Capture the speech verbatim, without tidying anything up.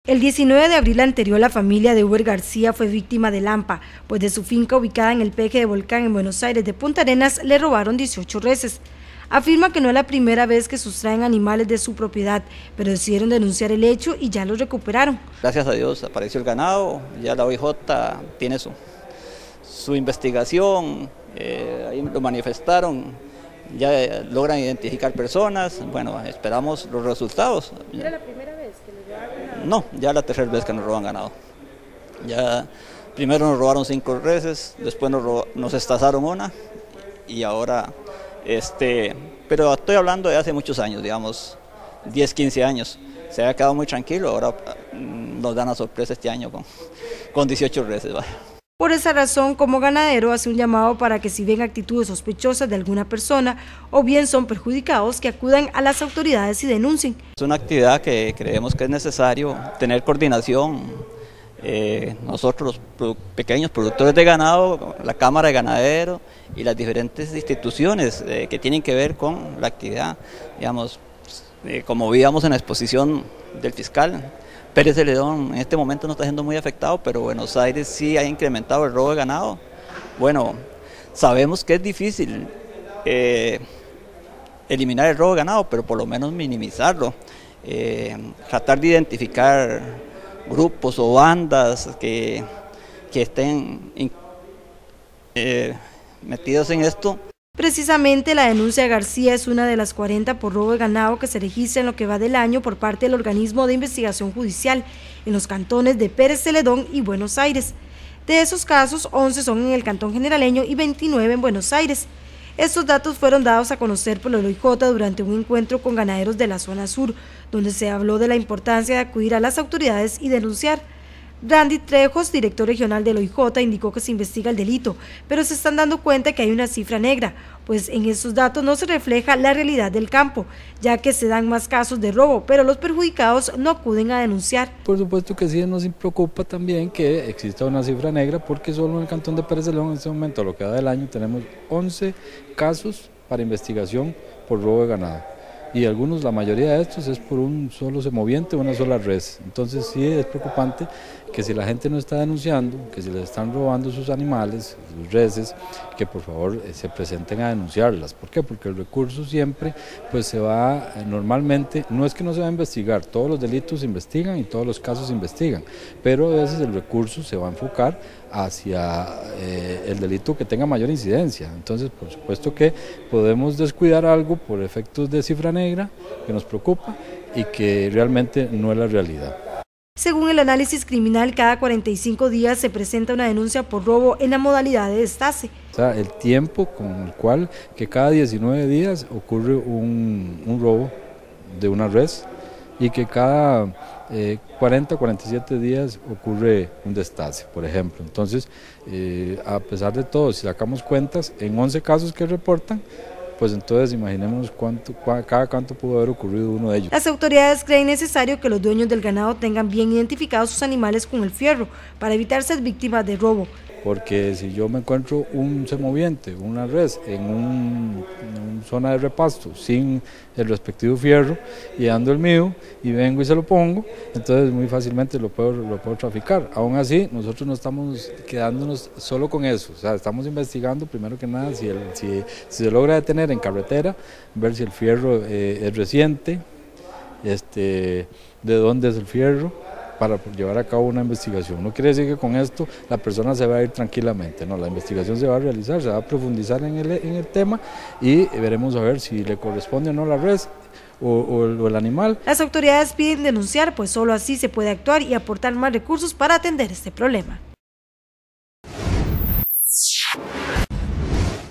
El diecinueve de abril anterior, la familia de Uber García fue víctima de Lampa, pues de su finca ubicada en el Peje de Volcán en Buenos Aires de Punta Arenas le robaron dieciocho reses. Afirma que no es la primera vez que sustraen animales de su propiedad, pero decidieron denunciar el hecho y ya los recuperaron. Gracias a Dios apareció el ganado, ya la O I J tiene su, su investigación, eh, ahí lo manifestaron, ya logran identificar personas, bueno, esperamos los resultados. ¿Era la primera vez que les robaron ganado? No, ya la tercera vez que nos roban ganado. Ya primero nos robaron cinco reses, después nos, rob, nos estazaron una y ahora, este, pero estoy hablando de hace muchos años, digamos, diez, quince años. Se había quedado muy tranquilo, ahora nos dan la sorpresa este año con, con dieciocho reses. ¿Vale? Por esa razón, como ganadero, hace un llamado para que si ven actitudes sospechosas de alguna persona o bien son perjudicados, que acudan a las autoridades y denuncien. Es una actividad que creemos que es necesario tener coordinación. Eh, nosotros, los pequeños productores de ganado, la Cámara de Ganaderos y las diferentes instituciones eh, que tienen que ver con la actividad, digamos, eh, como veíamos en la exposición del fiscal, Pérez Celedón en este momento no está siendo muy afectado, pero Buenos Aires sí ha incrementado el robo de ganado. Bueno, sabemos que es difícil eh, eliminar el robo de ganado, pero por lo menos minimizarlo, eh, tratar de identificar grupos o bandas que, que estén eh, metidos en esto. Precisamente la denuncia de García es una de las cuarenta por robo de ganado que se registra en lo que va del año por parte del organismo de investigación judicial en los cantones de Pérez Celedón y Buenos Aires. De esos casos, once son en el cantón generaleño y veintinueve en Buenos Aires. Estos datos fueron dados a conocer por la O I J durante un encuentro con ganaderos de la zona sur, donde se habló de la importancia de acudir a las autoridades y denunciar. Randy Trejos, director regional del O I J, indicó que se investiga el delito, pero se están dando cuenta que hay una cifra negra, pues en esos datos no se refleja la realidad del campo, ya que se dan más casos de robo, pero los perjudicados no acuden a denunciar. Por supuesto que sí nos preocupa también que exista una cifra negra, porque solo en el cantón de Pérez Celedón en este momento, lo que va del año, tenemos once casos para investigación por robo de ganado. Y algunos, la mayoría de estos es por un solo semoviente, una sola res. Entonces sí es preocupante que si la gente no está denunciando, que si les están robando sus animales, sus reses, que por favor se presenten a denunciarlas. ¿Por qué? Porque el recurso siempre pues se va, normalmente, no es que no se va a investigar, todos los delitos se investigan y todos los casos se investigan, pero a veces el recurso se va a enfocar hacia eh, el delito que tenga mayor incidencia. Entonces, por supuesto que podemos descuidar algo por efectos de cifra negra, que nos preocupa y que realmente no es la realidad. Según el análisis criminal, cada cuarenta y cinco días se presenta una denuncia por robo en la modalidad de destace. O sea, el tiempo con el cual que cada diecinueve días ocurre un, un robo de una res y que cada eh, cuarenta a cuarenta y siete días ocurre un destace, por ejemplo. Entonces, eh, a pesar de todo, si sacamos cuentas, en once casos que reportan, pues entonces imaginemos cuánto, cada cuánto pudo haber ocurrido uno de ellos. Las autoridades creen necesario que los dueños del ganado tengan bien identificados sus animales con el fierro para evitar ser víctimas de robo. Porque si yo me encuentro un semoviente, una res, en, un, en una zona de repasto sin el respectivo fierro y dando el mío y vengo y se lo pongo, entonces muy fácilmente lo puedo, lo puedo traficar. Aún así, nosotros no estamos quedándonos solo con eso, o sea, estamos investigando primero que nada si, el, si, si se logra detener en carretera, ver si el fierro eh, es reciente, este, de dónde es el fierro, para llevar a cabo una investigación. No quiere decir que con esto la persona se va a ir tranquilamente, no, la investigación se va a realizar, se va a profundizar en el, en el tema y veremos a ver si le corresponde o no la res o, o, o el animal. Las autoridades piden denunciar, pues solo así se puede actuar y aportar más recursos para atender este problema.